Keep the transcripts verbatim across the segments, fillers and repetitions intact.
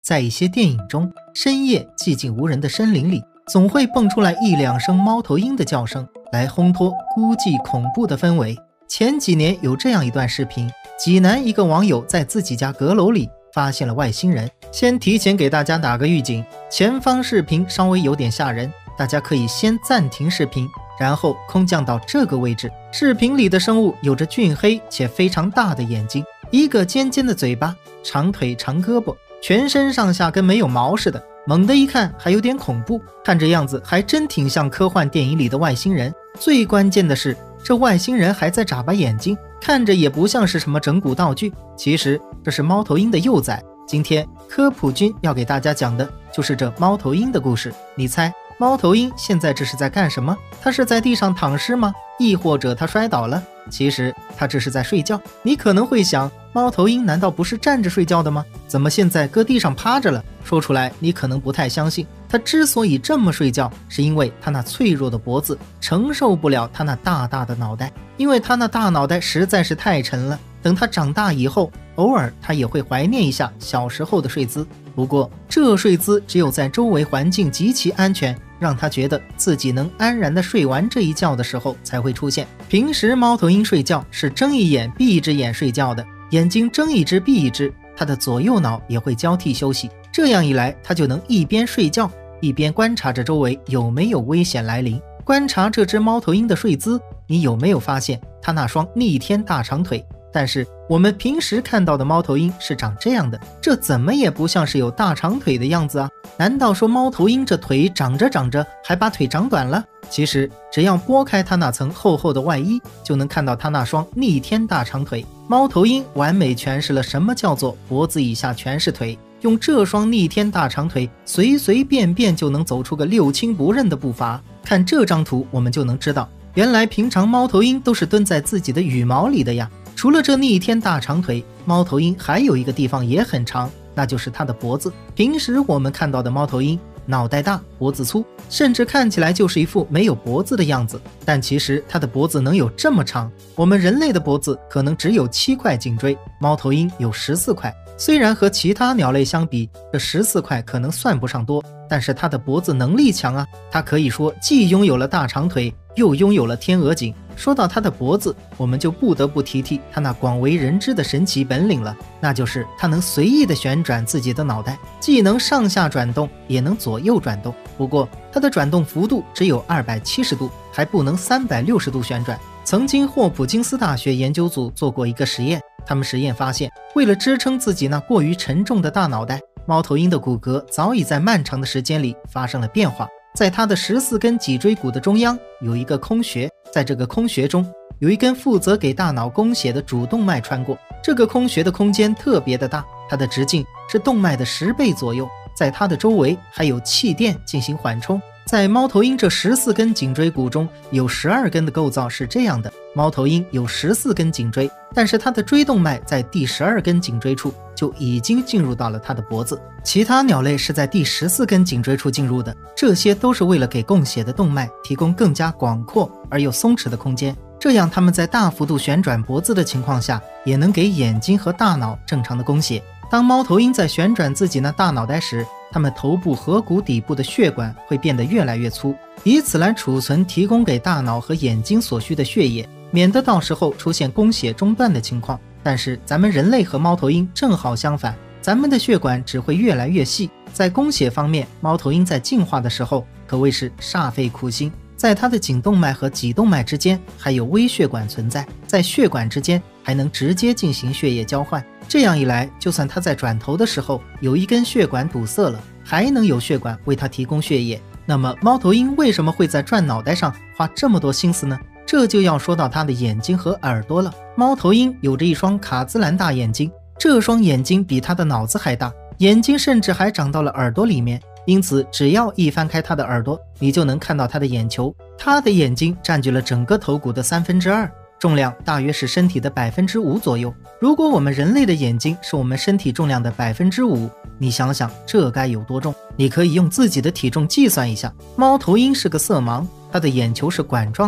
在一些电影中，深夜寂静无人的森林里，总会蹦出来一两声猫头鹰的叫声，来烘托孤寂恐怖的氛围。前几年有这样一段视频，济南一个网友在自己家阁楼里发现了外星人。先提前给大家打个预警，前方视频稍微有点吓人，大家可以先暂停视频，然后空降到这个位置。视频里的生物有着俊黑且非常大的眼睛，一个尖尖的嘴巴，长腿长胳膊，全身上下跟没有毛似的，猛地一看还有点恐怖，看这样子还真挺像科幻电影里的外星人。最关键的是，这外星人还在眨巴眼睛，看着也不像是什么整蛊道具，其实这是猫头鹰的幼崽。今天科普君要给大家讲的就是这猫头鹰的故事。你猜猫头鹰现在这是在干什么？它是在地上躺尸吗？亦或者它摔倒了？其实它这是在睡觉。你可能会想，猫头鹰难道不是站着睡觉的吗？怎么现在搁地上趴着了？说出来你可能不太相信，它之所以这么睡觉，是因为它那脆弱的脖子承受不了它那大大的脑袋，因为它那大脑袋实在是太沉了。等它长大以后，偶尔它也会怀念一下小时候的睡姿，不过这睡姿只有在周围环境极其安全，让它觉得自己能安然地睡完这一觉的时候才会出现。平时猫头鹰睡觉是睁一眼闭一只眼睡觉的，眼睛睁一只闭一只，它的左右脑也会交替休息，这样一来它就能一边睡觉一边观察着周围有没有危险来临。观察这只猫头鹰的睡姿，你有没有发现它那双逆天大长腿？但是我们平时看到的猫头鹰是长这样的，这怎么也不像是有大长腿的样子啊？难道说猫头鹰这腿长着长着还把腿长短了？其实只要拨开它那层厚厚的外衣，就能看到它那双逆天大长腿。猫头鹰完美诠释了什么叫做脖子以下全是腿，用这双逆天大长腿随随便便就能走出个六亲不认的步伐。看这张图我们就能知道，原来平常猫头鹰都是蹲在自己的羽毛里的呀。除了这逆天大长腿，猫头鹰还有一个地方也很长，那就是它的脖子。平时我们看到的猫头鹰脑袋大脖子粗，甚至看起来就是一副没有脖子的样子，但其实它的脖子能有这么长。我们人类的脖子可能只有七块颈椎，猫头鹰有十四块。虽然和其他鸟类相比，这十四块可能算不上多，但是它的脖子能力强啊，它可以说既拥有了大长腿，又拥有了天鹅颈。说到它的脖子，我们就不得不提提它那广为人知的神奇本领了，那就是它能随意的旋转自己的脑袋，既能上下转动，也能左右转动。不过它的转动幅度只有二百七十度，还不能三百六十度旋转。曾经霍普金斯大学研究组做过一个实验，他们实验发现，为了支撑自己那过于沉重的大脑袋，猫头鹰的骨骼早已在漫长的时间里发生了变化。在它的十四根脊椎骨的中央有一个空穴，在这个空穴中有一根负责给大脑供血的主动脉穿过，这个空穴的空间特别的大，它的直径是动脉的十倍左右，在它的周围还有气垫进行缓冲。在猫头鹰这十四根颈椎骨中，有十二根的构造是这样的，猫头鹰有十四根颈椎，但是它的椎动脉在第十二根颈椎处就已经进入到了它的脖子，其他鸟类是在第十四根颈椎处进入的，这些都是为了给供血的动脉提供更加广阔而又松弛的空间，这样它们在大幅度旋转脖子的情况下，也能给眼睛和大脑正常的供血。当猫头鹰在旋转自己那大脑袋时，它们头部颌骨底部的血管会变得越来越粗，以此来储存提供给大脑和眼睛所需的血液，免得到时候出现供血中断的情况。但是咱们人类和猫头鹰正好相反，咱们的血管只会越来越细，在供血方面，猫头鹰在进化的时候可谓是煞费苦心。在它的颈动脉和脊动脉之间还有微血管存在，在血管之间还能直接进行血液交换，这样一来，就算它在转头的时候有一根血管堵塞了，还能有血管为它提供血液。那么猫头鹰为什么会在转脑袋上花这么多心思呢？这就要说到它的眼睛和耳朵了。猫头鹰有着一双卡姿兰大眼睛，这双眼睛比它的脑子还大，眼睛甚至还长到了耳朵里面，因此只要一翻开它的耳朵，你就能看到它的眼球。它的眼睛占据了整个头骨的三分之二，重量大约是身体的百分之五左右。如果我们人类的眼睛是我们身体重量的百分之五，你想想这该有多重？你可以用自己的体重计算一下。猫头鹰是个色盲，它的眼球是管状的，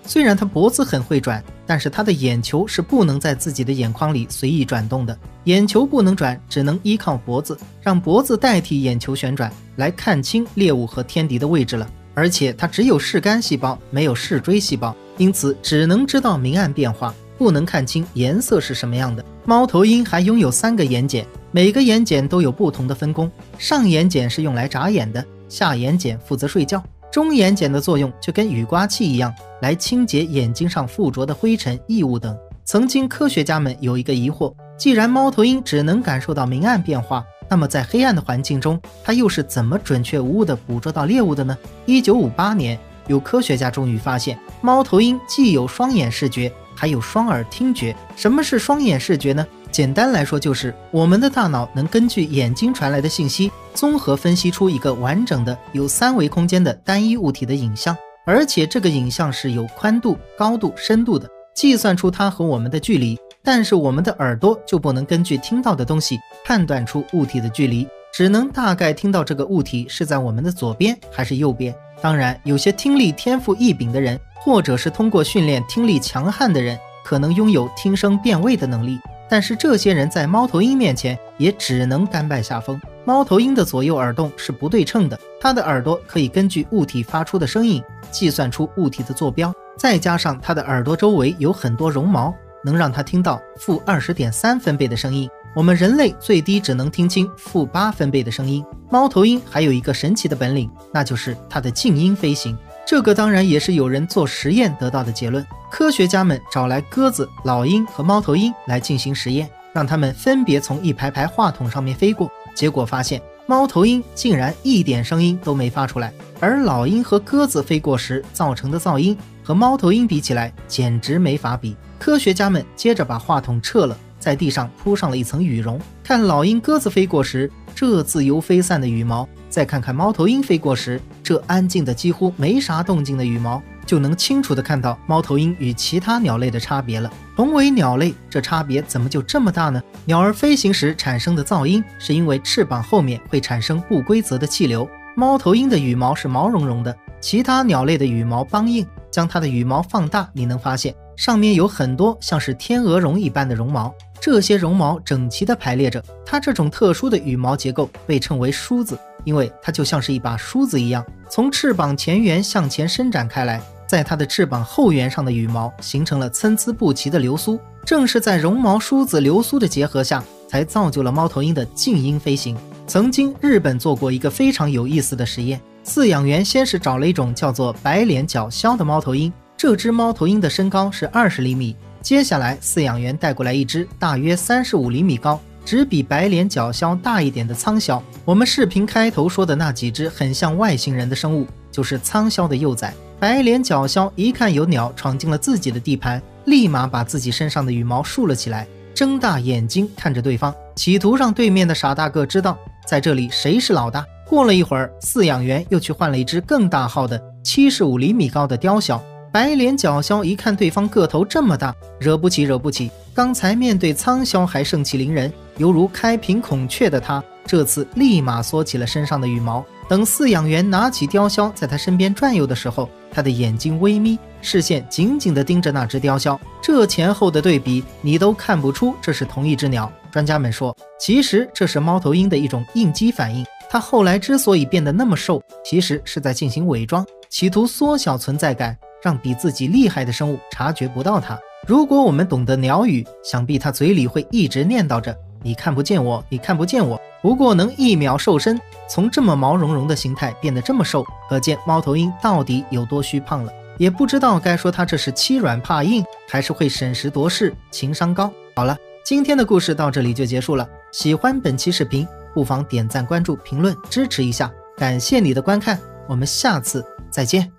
虽然它脖子很会转，但是它的眼球是不能在自己的眼眶里随意转动的，眼球不能转，只能依靠脖子，让脖子代替眼球旋转，来看清猎物和天敌的位置了。而且它只有视杆细胞，没有视锥细胞，因此只能知道明暗变化，不能看清颜色是什么样的。猫头鹰还拥有三个眼睑，每个眼睑都有不同的分工，上眼睑是用来眨眼的，下眼睑负责睡觉，中眼睑的作用就跟雨刮器一样，来清洁眼睛上附着的灰尘、异物等。曾经科学家们有一个疑惑，既然猫头鹰只能感受到明暗变化，那么在黑暗的环境中，它又是怎么准确无误地捕捉到猎物的呢？一九五八年，有科学家终于发现，猫头鹰既有双眼视觉，还有双耳听觉。什么是双眼视觉呢？简单来说，就是我们的大脑能根据眼睛传来的信息，综合分析出一个完整的有三维空间的单一物体的影像，而且这个影像是有宽度、高度、深度的，计算出它和我们的距离。但是我们的耳朵就不能根据听到的东西判断出物体的距离，只能大概听到这个物体是在我们的左边还是右边。当然，有些听力天赋异禀的人，或者是通过训练听力强悍的人，可能拥有听声辨位的能力，但是这些人在猫头鹰面前也只能甘拜下风。猫头鹰的左右耳洞是不对称的，它的耳朵可以根据物体发出的声音计算出物体的坐标，再加上它的耳朵周围有很多绒毛，能让它听到负二十点三分贝的声音。我们人类最低只能听清负八分贝的声音。猫头鹰还有一个神奇的本领，那就是它的静音飞行。这个当然也是有人做实验得到的结论。科学家们找来鸽子、老鹰和猫头鹰来进行实验，让它们分别从一排排话筒上面飞过，结果发现猫头鹰竟然一点声音都没发出来，而老鹰和鸽子飞过时造成的噪音和猫头鹰比起来简直没法比。科学家们接着把话筒撤了，在地上铺上了一层羽绒，看老鹰、鸽子飞过时这自由飞散的羽毛，再看看猫头鹰飞过时这安静的几乎没啥动静的羽毛，就能清楚地看到猫头鹰与其他鸟类的差别了。同为鸟类，这差别怎么就这么大呢？鸟儿飞行时产生的噪音是因为翅膀后面会产生不规则的气流。猫头鹰的羽毛是毛茸茸的，其他鸟类的羽毛梆硬，将它的羽毛放大，你能发现上面有很多像是天鹅绒一般的绒毛，这些绒毛整齐地排列着。它这种特殊的羽毛结构被称为梳子，因为它就像是一把梳子一样，从翅膀前缘向前伸展开来，在它的翅膀后缘上的羽毛形成了参差不齐的流苏。正是在绒毛、梳子、流苏的结合下，才造就了猫头鹰的静音飞行。曾经日本做过一个非常有意思的实验，饲养员先是找了一种叫做白脸角鸮的猫头鹰，这只猫头鹰的身高是二十厘米。接下来饲养员带过来一只大约三十五厘米高，只比白脸角鸮大一点的苍鸮。我们视频开头说的那几只很像外星人的生物，就是苍鸮的幼崽。白脸角鸮一看有鸟闯进了自己的地盘，立马把自己身上的羽毛竖了起来，睁大眼睛看着对方，企图让对面的傻大个知道在这里谁是老大。过了一会儿，饲养员又去换了一只更大号的七十五厘米高的雕鸮。白脸角鸮一看对方个头这么大，惹不起惹不起，刚才面对苍鸮还盛气凌人，犹如开屏孔雀的他，这次立马缩起了身上的羽毛。等饲养员拿起雕鸮在他身边转悠的时候，他的眼睛微眯，视线紧紧地盯着那只雕鸮。这前后的对比，你都看不出这是同一只鸟。专家们说，其实这是猫头鹰的一种应激反应。它后来之所以变得那么瘦，其实是在进行伪装，企图缩小存在感，让比自己厉害的生物察觉不到它。如果我们懂得鸟语，想必它嘴里会一直念叨着你看不见我，你看不见我。不过能一秒瘦身，从这么毛茸茸的形态变得这么瘦，可见猫头鹰到底有多虚胖了。也不知道该说它这是欺软怕硬，还是会审时度势，情商高。好了，今天的故事到这里就结束了。喜欢本期视频，不妨点赞、关注、评论支持一下，感谢你的观看，我们下次再见。